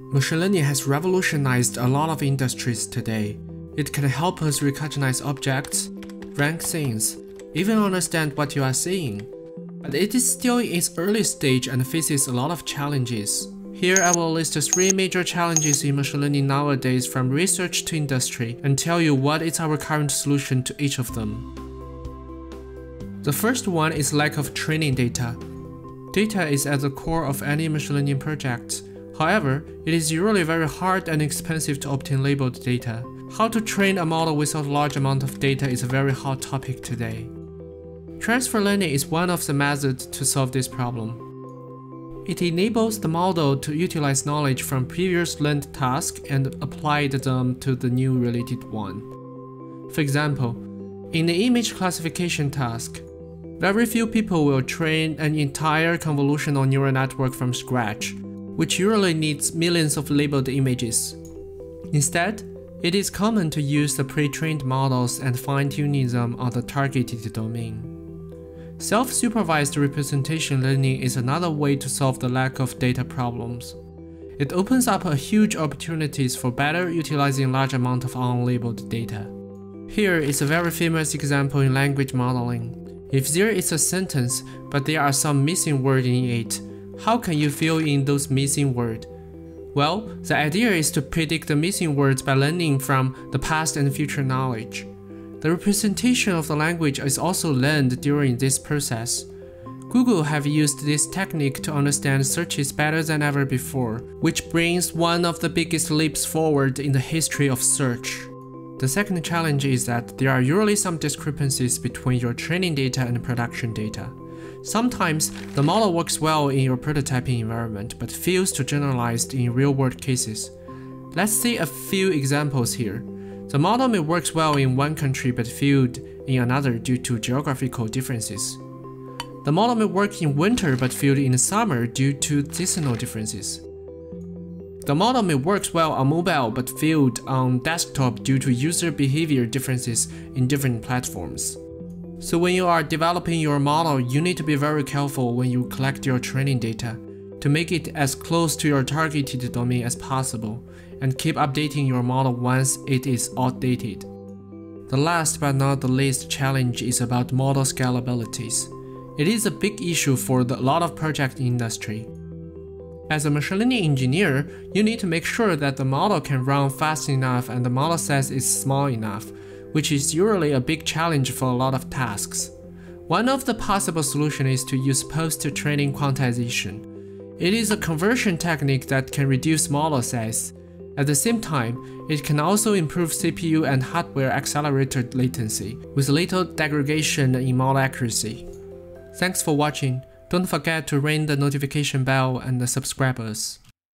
Machine learning has revolutionized a lot of industries today. It can help us recognize objects, rank things, even understand what you are seeing. But it is still in its early stage and faces a lot of challenges. Here I will list 3 major challenges in machine learning nowadays from research to industry and tell you what is our current solution to each of them. The first one is lack of training data. Data is at the core of any machine learning project. However, it is usually very hard and expensive to obtain labeled data. How to train a model without a large amount of data is a very hot topic today. Transfer learning is one of the methods to solve this problem. It enables the model to utilize knowledge from previous learned tasks and apply them to the new related one. For example, in the image classification task, very few people will train an entire convolutional neural network from scratch, which usually needs millions of labeled images. Instead, it is common to use the pre-trained models and fine-tuning them on the targeted domain. Self-supervised representation learning is another way to solve the lack of data problems. It opens up huge opportunities for better utilizing large amount of unlabeled data. Here is a very famous example in language modeling. If there is a sentence, but there are some missing words in it, how can you fill in those missing words? Well, the idea is to predict the missing words by learning from the past and future knowledge. The representation of the language is also learned during this process. Google have used this technique to understand searches better than ever before, which brings one of the biggest leaps forward in the history of search. The second challenge is that there are usually some discrepancies between your training data and production data. Sometimes, the model works well in your prototyping environment, but fails to generalize in real-world cases. Let's see a few examples here. The model may work well in one country but failed in another due to geographical differences. The model may work in winter but failed in summer due to seasonal differences. The model may work well on mobile but failed on desktop due to user behavior differences in different platforms. So when you are developing your model, you need to be very careful when you collect your training data to make it as close to your targeted domain as possible and keep updating your model once it is outdated. The last but not the least challenge is about model scalabilities. It is a big issue for a lot of project industry. As a machine learning engineer, you need to make sure that the model can run fast enough and the model size is small enough, which is usually a big challenge for a lot of tasks. One of the possible solutions is to use post-training quantization. It is a conversion technique that can reduce model size. At the same time, it can also improve CPU and hardware accelerated latency, with little degradation in model accuracy. Thanks for watching. Don't forget to ring the notification bell and subscribe us.